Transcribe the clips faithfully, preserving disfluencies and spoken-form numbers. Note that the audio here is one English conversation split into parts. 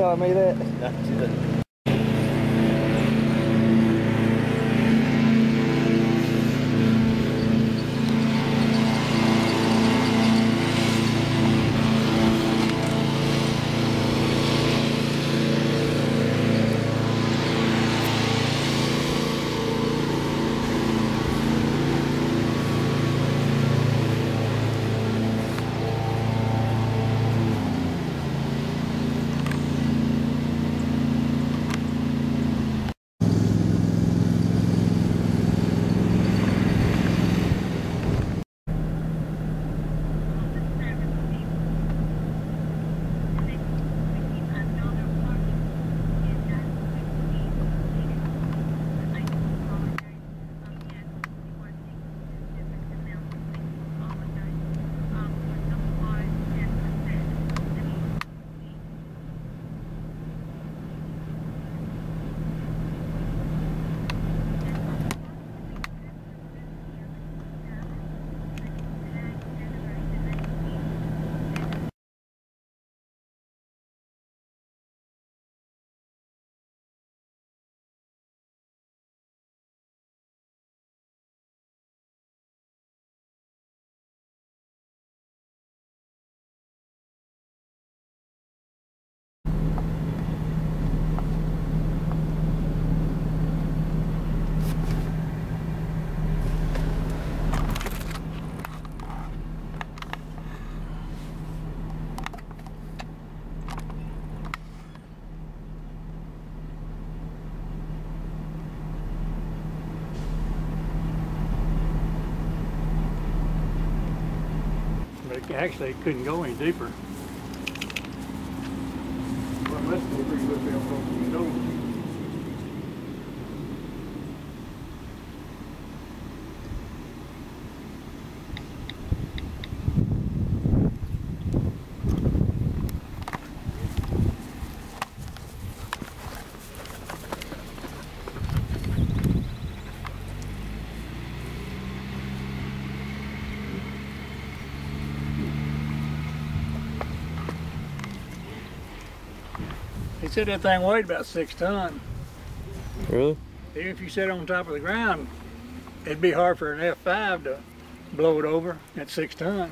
telling me that. That's it. Actually, it couldn't go any deeper. Well, much deeper, you would be able to go. He said that thing weighed about six ton. Really? Even if you sit on top of the ground, it'd be hard for an F five to blow it over at six ton.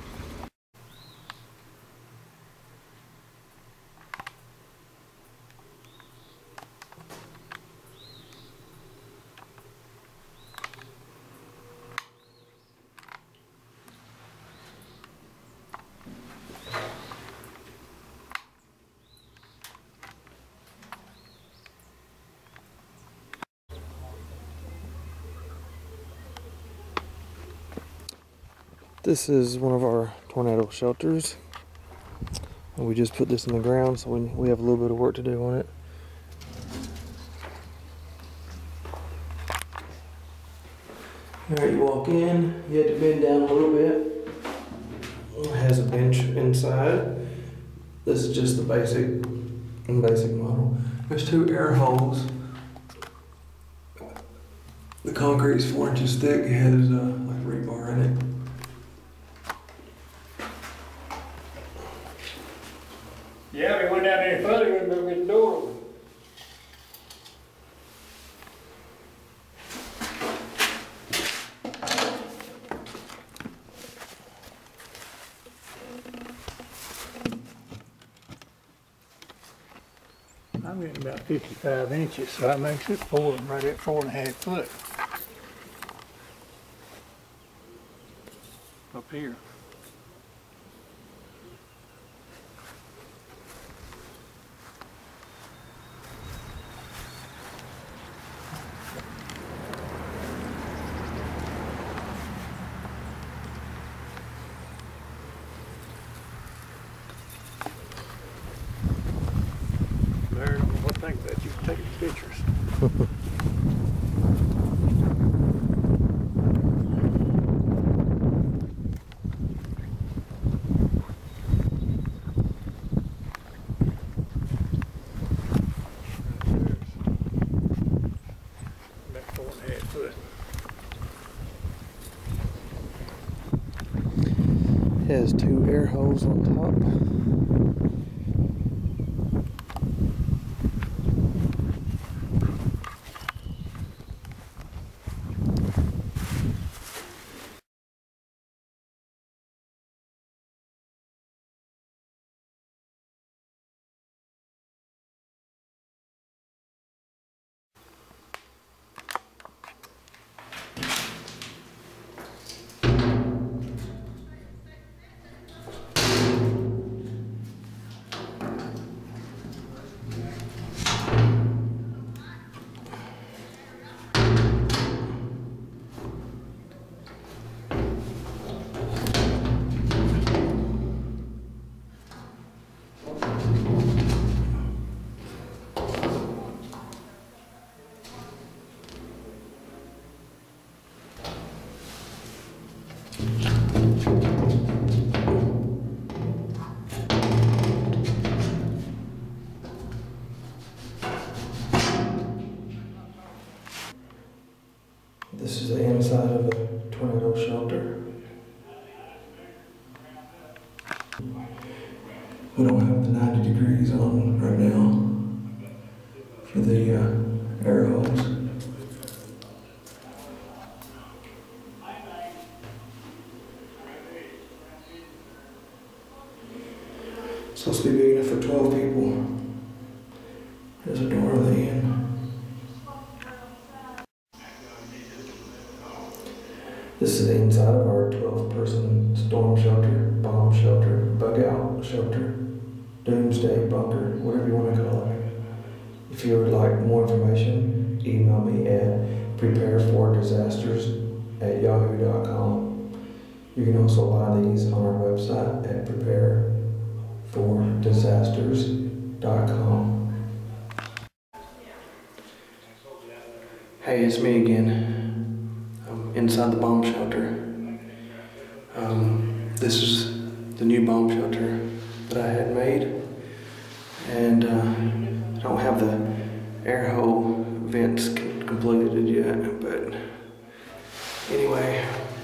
This is one of our tornado shelters, and we just put this in the ground, so we, we have a little bit of work to do on it. Alright, you walk in, you have to bend down a little bit. It has a bench inside. This is just the basic, basic model. There's two air holes. The concrete is four inches thick. It has uh, like rebar in it. Yeah, if we went down any further, we'd move the door open. I'm getting about fifty-five inches, so that makes it four, right at four and a half foot. Up here. I think that you can take pictures. About four and a half foot. It has two air holes on top. This is the inside of a tornado shelter. We don't have the ninety degrees on right now for the uh, air holes. It's supposed to be big enough for twelve people. There's a door on the end. This is the inside of our twelve person storm shelter, bomb shelter, bug out shelter, doomsday bunker, whatever you want to call it. If you would like more information, email me at PrepareForDisasters at yahoo dot com. You can also buy these on our website at Prepare For Disasters dot com. Hey, it's me again. I'm inside the bomb shelter. Um, this is the new bomb shelter that I had made, and uh, I don't have the air hole vents completed yet, but anyway.